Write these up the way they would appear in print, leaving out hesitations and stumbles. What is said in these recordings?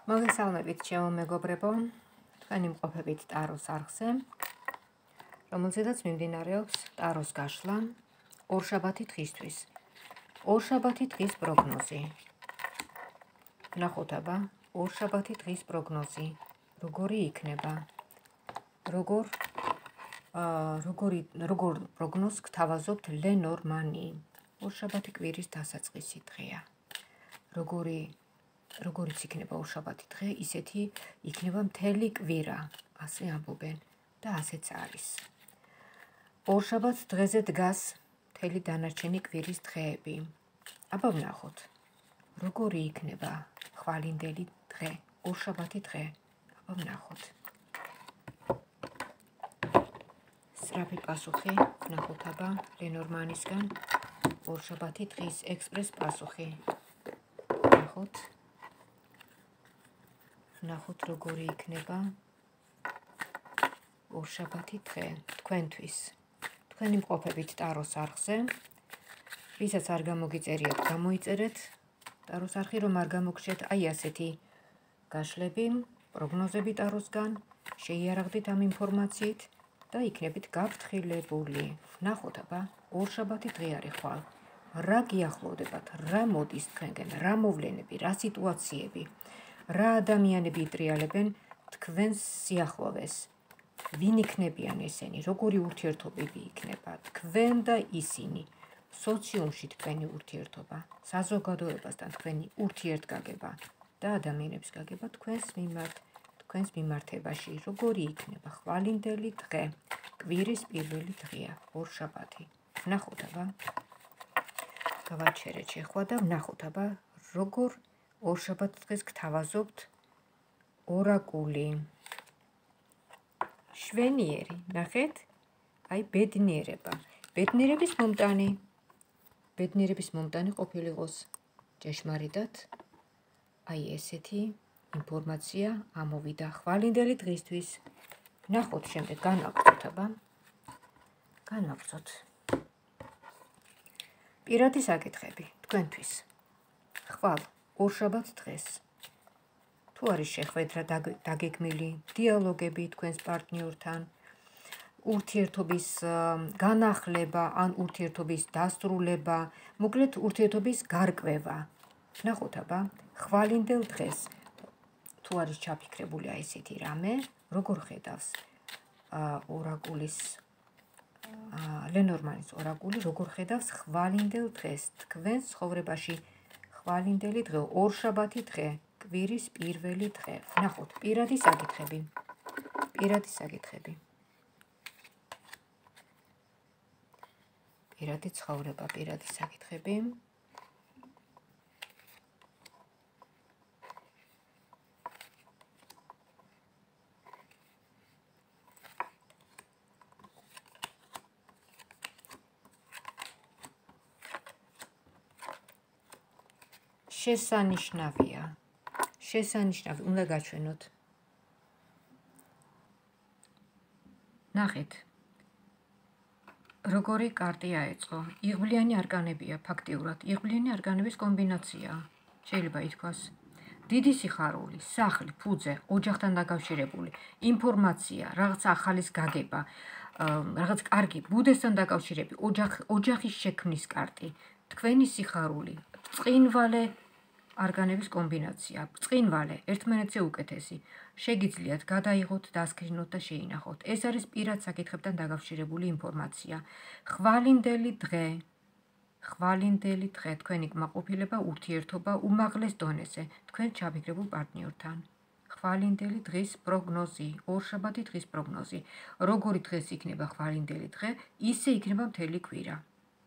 მოგესალმებით, ჩემო მეგობრებო, თქვენი მყოფებით ტაროს არხზე, რომელზედაც მიმდინარეობს ტაროს გაშლა ორშაბათი დღისთვის. ორშაბათი დღის პროგნოზი. ნახოთ აბა, ორშაბათი დღის პროგნოზი. როგორი იქნება? როგორ პროგნოზს გთავაზობთ ლენორმანი? ორშაბათი კვირის დასაწყისი დღეა. როგორიც იქნება ორშაბათი დღე, ისეთი იქნება მთელი კვირა, ასე ამბობენ და ასეც არის. ორშაბათს დღეზე დგას მთელი დანარჩენი კვირის დღეები. აბა ვნახოთ, როგორი იქნება ხვალინდელი დღე, ორშაბათი დღე. აბა ვნახოთ. სწრაფი პასუხი ვნახოთ აბა ლენორმანისგან, ორშაბათი დღის ექსპრეს პასუხი. ვნახოთ როგორი იქნება ორშაბათი დღე თქვენთვის. თქვენი მყოფებით ტაროს არხზე, ვისაც არ გამოგიწერიათ, გამოიწერეთ ტაროს არხი, რომ არ გამოგრჩეთ აი ასეთი გაშლები, პროგნოზები ტაროსგან, შეიარაღდით ამ ინფორმაციით და იქნებით გაფრთხილებული. ვნახოთ აბა, ორშაბათი დღე არის ხვალ. რა გიახლოვდებათ, რა მოდის თქვენგან, რა მოვლენები, რა სიტუაციები, რა ადამიანები იტრიალებენ თქვენს სიახლოვეს, ვინ იქნებიან ესენი, როგორი ურთიერთობები იქნება თქვენ და ისინი, სოციუმში თქვენი ურთიერთობა, საზოგადოებასთან თქვენი ურთიერთგაგება და ადამიანების გაგება თქვენს მიმართებაში, როგორი იქნება ხვალინდელი დღე, კვირის პირველი დღეა, ორშაბათი. ვნახოთ აბა, გავაჩერეთ შეხვა და ვნახოთ აბა, როგორ ორშაბათ დღეს გთავაზობთ ორაკული. შვენიერი, ნახეთ, აი ბედნიერება. ბედნიერების მომტანი ყოფილიყოს ჭეშმარიტად. აი ესეთი ინფორმაცია ამოვიდა ხვალინდელი დღისთვის. ვნახოთ შემდეგ, განვაგრძოთ აბა. განვაგრძოთ. პირადი საკითხები თქვენთვის. ხვალ ორშაბათ დღეს. თუ არის შეხვედრა დაგეგმილი, დიალოგები თქვენს პარტნიორთან, ურთიერთობის განახლება ან ურთიერთობის დასრულება, მოკლედ ურთიერთობის გარკვევა. ვნახოთ აბა, ხვალინდელ დღეს თუ არის ჩაფიქრებული აი ესეთი რამე, როგორ ხედავს ორაკულის ლენორმანის ორაკული, როგორ ხედავს ხვალინდელ დღეს თქვენს ცხოვრებაში, ხვალინდელი დღე, ორშაბათი დღე, კვირის პირველი დღე. ვნახოთ პირადი საკითხები. პირადი ცხოვრება, პირადი საკითხები. შესანიშნავი, უნდა გაჩვენოთ. ნახეთ, როგორი კარტი აეწყო. იღბლიანი არკანებია, ფაქტიურად. იღბლიანი არკანების კომბინაცია, შეიძლება ითქვას. დიდი სიხარული, სახლი, ფუძე, ოჯახთან დაკავშირებული, ინფორმაცია, რაღაც ახალის გაგება, რაღაც კარგი, ბუდესთან დაკავშირები, ოჯახის შექმნის კარტი, თქვენი სიხარული, ბრწყინვალე არგანების კომბინაცია, ბრწყინვალე, ერთმანეთზე უკეთესი. შეგიძლიათ გადაიღოთ, დასკრინოთ და შეინახოთ. ეს არის პირად საკითხებთან დაკავშირებული ინფორმაცია. ხვალინდელი დღე, თქვენი კმაყოფილება, ურთიერთობა უმაღლეს დონეზე, თქვენ ჩაფიქრებულ პარტნიორთან. ხვალინდელი დღის პროგნოზი, ორშაბათი დღის პროგნოზი. როგორი დღეს იქნება ხვალინდელი დღე, ისე იქნება მთელი კვირა.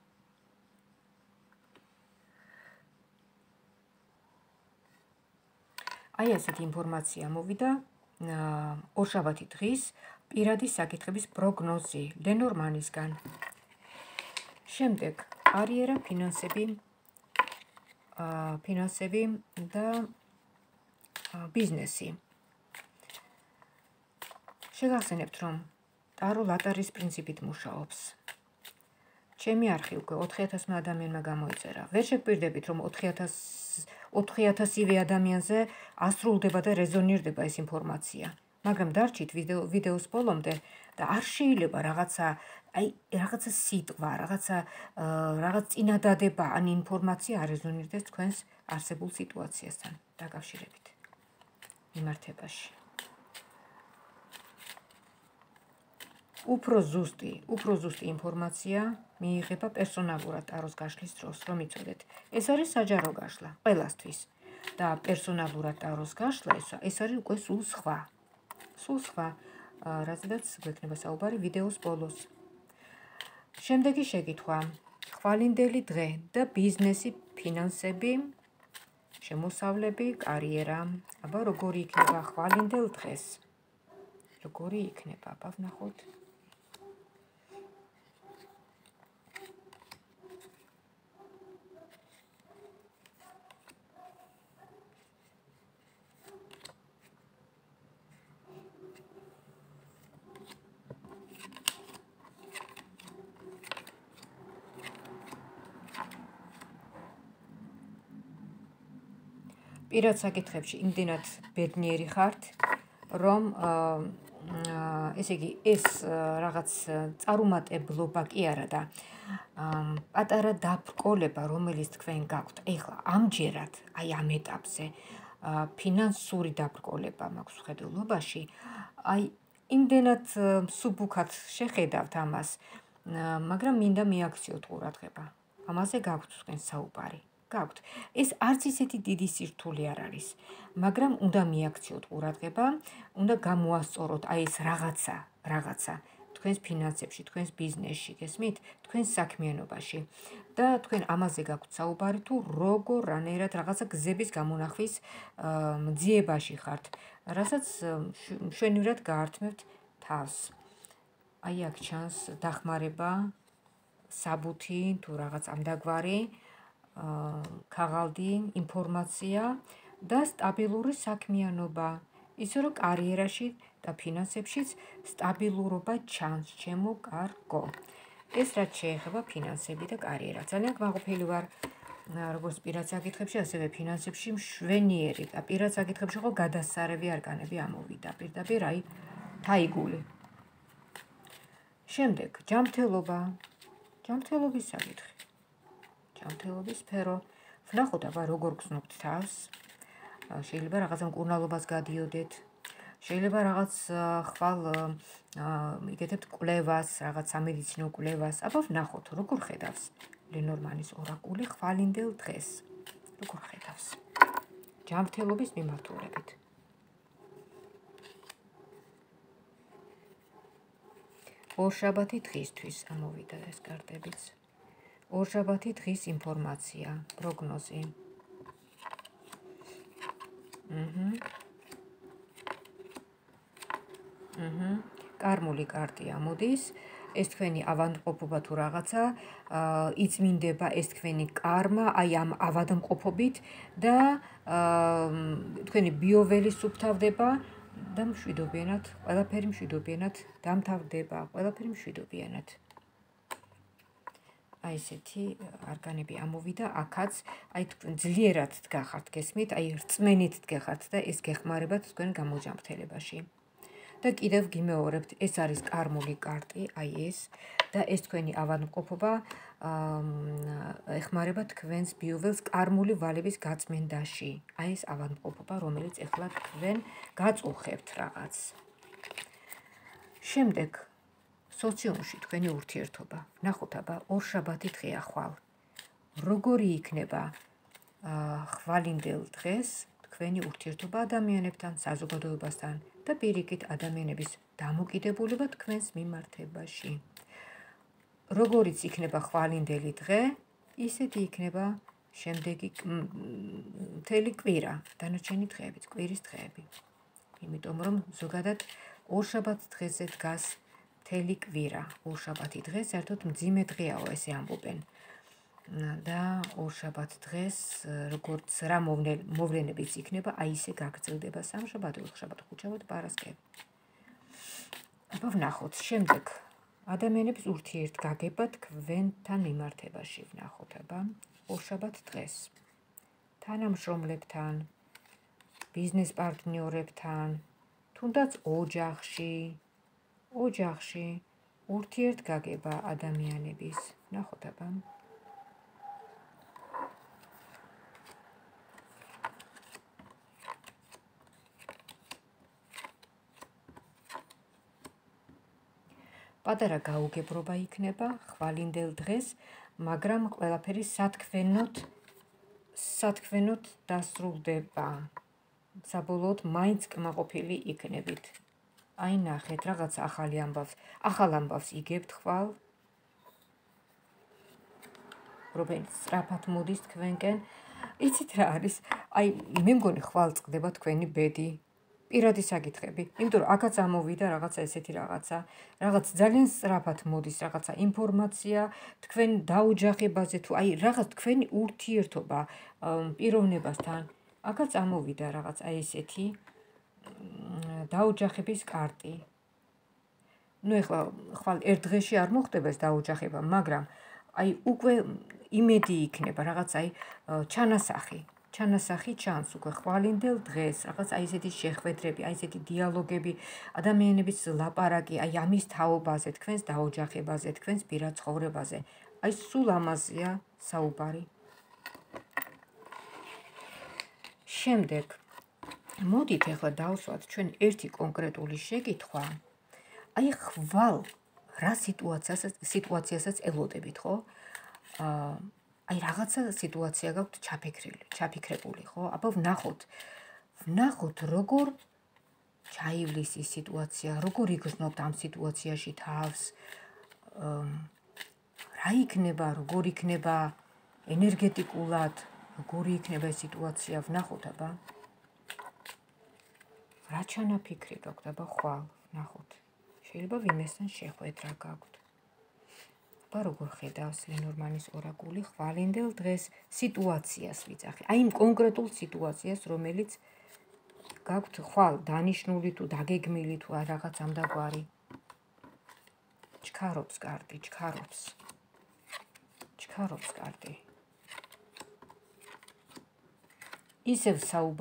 აი ასეთი ინფორმაცია მოვიდა ორშაბათი დღის პირადი საკითხების პროგნოზი ლენორმანისგან. შემდეგ კარიერა, ფინანსები და ბიზნესი. შეგახსენებთ, რომ ტარო ლატარის პრინციპით მუშაობს. ჩემი არხი უკვე 4000 ადამიანმა გამოიწერა. ვერ შეგვირდებით, რომ 4000 4000-ივე ადამიანზე ასრულდება და რეზონირდება ეს ინფორმაცია. მაგრამ დარჩით ვიდეოს ბოლომდე და არ შეიძლება რაღაცა სიტყვა, რაღაც წინადადება ან ინფორმაცია არ რეზონირდეს თქვენს არსებულ სიტუაციასთან დაკავშირებით მიმართებაში. უფრო ზუსტი ინფორმაცია მიიღება პერსონალურად ტაროს გაშლის დროს, რომ იცოდეთ. ეს არის საჯარო გაშლა ყველასთვის და პერსონალურად ტაროს გაშლა ეს არის უკვე სულ სხვა. რაზედაც გვექნება საუბარი ვიდეოს ბოლოს. შემდეგი შეკითხვა. ხვალინდელი დღე და ბიზნესი, ფინანსები, შემოსავლები, კარიერა. აბა როგორი იქნება ხვალინდელ დღეს? როგორი იქნება? აბა ვნახოთ. პირად საკითხებში იმდენად ბედნიერი ხართ, რომ ესე იგი ეს რაღაც წარუმატებლობა კი არა და პატარა დაბრკოლება, რომელიც თქვენ გაქვთ, ეხლა ამჯერად, აი ამ ეტაპზე, ფინანსური დაბრკოლება მაქვს მხედველობაში, აი იმდენად მსუბუქად შეხედავთ ამას, მაგრამ მინდა მიაქციოთ ყურადღება. ამაზე გაქვთ თქვენ საუბარი. გაქვთ. ეს არც ისეთი დიდი სირთულე არ არის, მაგრამ უნდა მიაქციოთ ყურადღება, უნდა გამოასწოროთ აი ეს რაღაცა თქვენს ფინანსებში, თქვენს ბიზნესში, გესმით, თქვენს საქმიანობაში და თქვენ ამაზე გაქვთ საუბარი თუ როგორ რანაირად რაღაცა გზების გამონახვის მძიებაში ხართ, რასაც მშვენივრად გაართმევთ თავს. აი აქ ჩანს დახმარება, საბუთი თუ რაღაც ამდაგვარი ქაღალდი, ინფორმაცია და სტაბილური საქმიანობა. ისე რომ კარიერაში და ფინანსებშიც სტაბილურობა ჩანს, ჩემო კარგო. ეს რაც შეეხება ფინანსები და კარიერა. ძალიან კმაყოფილი ვარ, როგორც პირად საკითხებში, ასევე ფინანსებში მშვენიერი და პირად საკითხებში ხო გადასარევი არკანები ამოვიდა. პირდაპირ აი თაიგული. შემდეგ ჯანმრთელობა. ჯანმრთელობის საკითხი. ჯანმრთელობის სფერო. ვნახოთ აბა როგორ გრძნობთ თავს. შეიძლება რაღაცა მკურნალობას გადიოდეთ. შეიძლება რაღაც ხვალ იგეთებთ კვლევას, რაღაც სამედიცინო კვლევას. აბა ვნახოთ როგორ ხედავს ლენორმანის ორაკული ხვალინდელ დღეს. როგორ ხედავს ჯანმრთელობის მიმართულებით. ორშაბათი დღისთვის ამოვიდა ეს კარტებიც. ორშაბათი დღის ინფორმაცია, პროგნოზი. კარმული კარტი ამოდის, ეს თქვენი ავადმყოფობა თუ რაღაცა, იწმინდება ეს თქვენი კარმა, აი ამ ავადმყოფობით და თქვენი ბიოველი სუფთავდება და მშვიდობიანად, ყველაფერი მშვიდობიანად დამთავრდება, ყველაფერი მშვიდობიანად. აი ესეთი არკანები ამოვიდა, აქაც აი თქვენ ძლიერად დგახართ, გესმით, აი რწმენით დგახართ და ეს გეხმარებათ თქვენ გამოჯანმრთელებაში. და კიდევ გიმეორებთ, ეს არის კარმული კარტი, აი ეს და ეს თქვენი ავადმყოფობა ეხმარება თქვენს ბიუველს კარმული ვალების გაწმენდაში. აი ეს ავადმყოფობა, რომელიც ეხლა თქვენ გაწუხებთ რაღაც. შემდეგ სოციუმში თქვენი ურთიერთობა. ვნახოთ აბა ორშაბათი დღეა ხვალ. როგორი იქნება ხვალინდელ დღეს თქვენი ურთიერთობა ადამიანებთან, საზოგადოებასთან და პირიქით ადამიანების დამოკიდებულება თქვენს მიმართებაში. როგორიც იქნება ხვალინდელი დღე, ისეთი იქნება შემდეგი მთელი კვირა, დანარჩენი დღეებიც, კვირის დღეები. იმიტომ რომ ზოგადად ორშაბათ დღეზე დგას მთელი კვირა. ორშაბათი დღე საერთოდ მძიმე დღეაო, ესე ამბობენ. და ორშაბათ დღეს როგორც რა მოვლენებიც იქნება, აი ისე გაგრძელდება სამშაბათი, ოთხშაბათი, ხუთშაბათი, პარასკევი. აბა ვნახოთ შემდეგ ადამიანების ურთიერთგაგება თქვენთან მიმართებაში. ვნახოთ აბა ორშაბათ დღეს თანამშრომლებთან, ბიზნეს პარტნიორებთან, თუნდაც ოჯახში ურთიერთგაგება ადამიანების. ნახოთ აბა. პატარა გაუგებრობა იქნება ხვალინდელ დღეს, მაგრამ ყველაფერი სათქმენოდ დასრულდება. საბოლოოდ მაინც კმაყოფილი იქნებით. აი ნახეთ, რაღაც ახალ ამბავს იგებთ ხვალ, რომელიც სწრაფად მოდის თქვენკენ. იცით რა არის? აი მე მგონი ხვალ წყდება თქვენი ბედი. პირადი საკითხები, იმიტომ რომ აქაც ამოვიდა რაღაცა ესეთი რაღაცა, რაღაც ძალიან სწრაფად მოდის რაღაცა ინფორმაცია თქვენ დაოჯახებაზე თუ აი რაღაც თქვენი ურთიერთობა პიროვნებასთან, აქაც ამოვიდა რაღაც აი ესეთი დაოჯახების კარტი. ნუ ეხლა ხვალ ერთ დღეში არ მოხდება ეს დაოჯახება, მაგრამ აი უკვე იმედი იქნება რაღაც აი ჩანასახი ჩანს უკვე ხვალინდელ დღეს, რაღაც აი ესეთი შეხვედრები, აი ესეთი დიალოგები, ადამიანების ლაპარაკი, აი ამის თაობაზე, თქვენს დაოჯახებაზე, თქვენს პირად ცხოვრებაზე. აი სულ ამაზეა საუბარი. შემდეგ მოდით ახლა დავსვათ ჩვენ ერთი კონკრეტული შეკითხვა. აი ხვალ რა სიტუაციასაც ელოდებით, ხო? აი რაღაცა სიტუაცია გაქვთ ჩაფიქრებული, ხო? აბა ვნახოთ როგორ ჩაივლის ის სიტუაცია, როგორ იგრძნობთ ამ სიტუაციაში თავს. რა იქნება, როგორ იქნება ენერგეტიკულად, როგორი იქნება ეს სიტუაცია, ვნახოთ აბა. რა ჩანაფიქრი გაქვთ აბა ხვალ, ვნახოთ. შეიძლება ვინმესთან შეხვედრა გაქვთ. აბა როგორ ხედავს ლენორმანის ორაკული ხვალინდელ დღეს სიტუაციას ვიძახი. აი იმ კონკრეტულ სიტუაციას, რომელიც გაქვთ ხვალ დანიშნული თუ დაგეგმილი თუ რაღაც ამდაგვარი. ჩქარობს კარტი, ჩქარობს კარტი. ისევ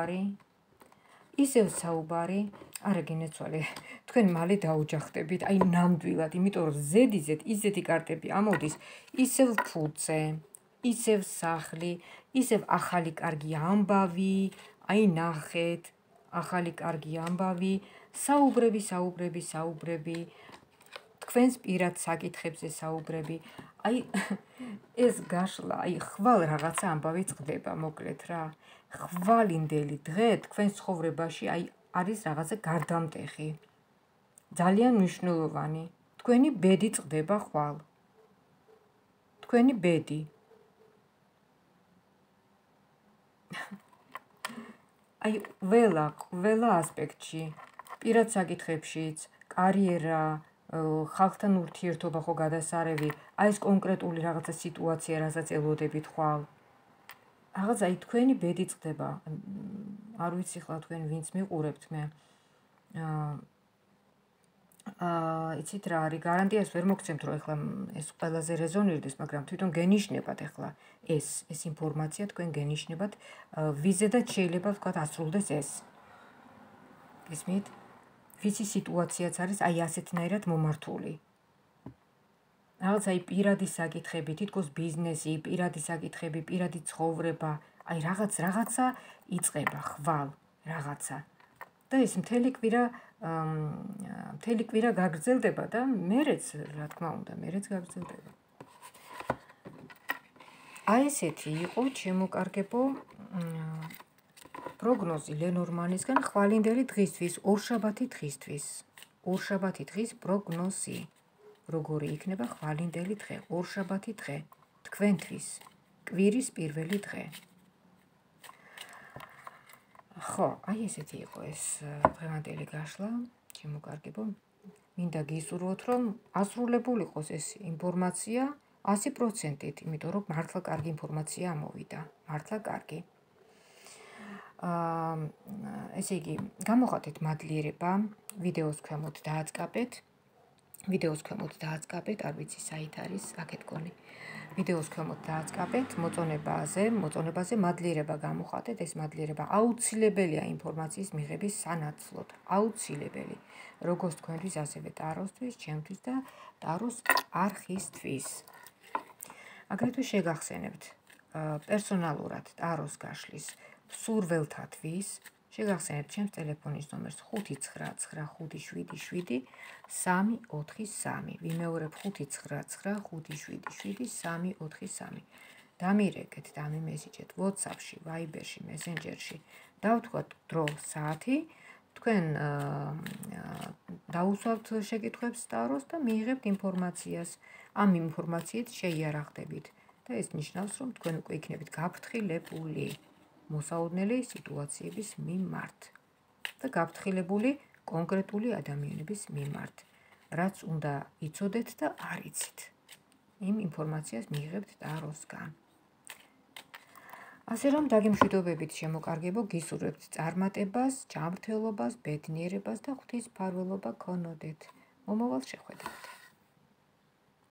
საუბარი, არა გინეცვალე, თქვენ მალე დაოჯახდებით, აი ნამდვილად, იმიტომ რომ ზედიზედ ისეთი კარტები ამოდის, ისევ ფუძე, ისევ სახლი, ისევ ახალი კარგი ამბავი, აი ნახეთ, ახალი კარგი ამბავი, საუბრები, თქვენს პირად საკითხებზე საუბრები, აი ეს გაშლა, აი ხვალ რაღაცა ამბავი წყდება, მოკლედ რა. ხვალინდელი დღე თქვენს ცხოვრებაში აი არის რაღაცა გარდამტეხი. ძალიან მნიშვნელოვანი. თქვენი ბედი წყდება ხვალ. თქვენი ბედი. აი ყველა ასპექტში, პირად საკითხებშიც, კარიერა, ხალხთან ურთიერთობა ხო გადასარევი, აი ეს კონკრეტული რაღაცა სიტუაცია, რასაც ელოდებით ხვალ. რაღაც აი თქვენი ბედი წყდება. არ ვიცი ხლა თქვენ ვინც მიყურებთ მე. იცით რა არის, გარანტიას ვერ მოგცემთ, რომ ეხლა ეს ყველაზე რეზონირდეს, მაგრამ თვითონ გენიშნებათ ეხლა ეს ინფორმაცია თქვენ გენიშნებათ, ვიზედაც შეიძლება ვთქვათ ასრულდეს ეს. გესმით? ვიცი სიტუაციაც არის აი ასეთნაირად მომართული. რაღაც აი პირადი საკითხები, თითქოს ბიზნესი, პირადი საკითხები, პირადი ცხოვრება, აი რაღაცა იწყება ხვალ, რაღაცა. და ეს მთელი კვირა გაგრძელდება და მერეც, რა თქმა უნდა, მერეც გაგრძელდება. აი ესეთი იყო ჩემო პროგნოზი ლენორმანისგან ხვალინდელი დღისთვის, ორშაბათი დღის პროგნოზი. როგორი იქნება ხვალინდელი დღე, ორშაბათი დღე, თქვენთვის, კვირის პირველი დღე. ხო, აი ესეთი იყო ეს დღევანდელი გაშლა, ჩემო კარგებო. მინდა გისურვოთ, რომ ასრულებული იყოს ეს ინფორმაცია 100%-ით, იმიტომ რომ მართლა კარგი ინფორმაცია ამოვიდა, მართლა კარგი. ესე იგი, გამოხატეთ მადლიერება, ვიდეოს ქვემოთ დააწყაბეთ, არ ვიცი საით არის, აქეთ გონი. ვიდეოს ქვემოთ დააწყაბეთ, მოწონებაზე მადლიერება გამოხატეთ, ეს მადლიერება აუცილებელია ინფორმაციის მიღების სანაცვლოდ, აუცილებელი, როგორც თქვენთვის, ასევე ტაროსთვის, ჩემთვის და ტაროს არხისთვის. აგრეთვე შეგახსენებთ პერსონალურად ტაროს გაშლის მსურველთათვის, შეგახსენებთ ჩემს ტელეფონის ნომერს 599777343. ვიმეორებ 599777343. დამირეკეთ, დამიმესიჯეთ WhatsApp-ში, Viber-ში, Messenger-ში. დავთქვათ დრო, საათი, თქვენ დაუსვავთ შეკითხვებს ტაროს და მიიღებთ ინფორმაციას. ამ ინფორმაციით შეიარაღდებით და ეს ნიშნავს, რომ თქვენ უკვე იქნებით გაფრთხილებული მოსაოდნელი სიტუაციების მიმართ და გაფრთხილებული კონკრეტული ადამიანების მიმართ, რაც უნდა იცოდეთ და არ იცით. იმ ინფორმაციას მიიღებთ ტაროსგან. ასე რომ დაგემშვიდობებით შემოკარგებო, გისურვებთ წარმატებას, ჯანმრთელობას, ბედნიერებას და ღვთისმფარველობა გქონოდეთ. მომავალ შეხვედრამდე.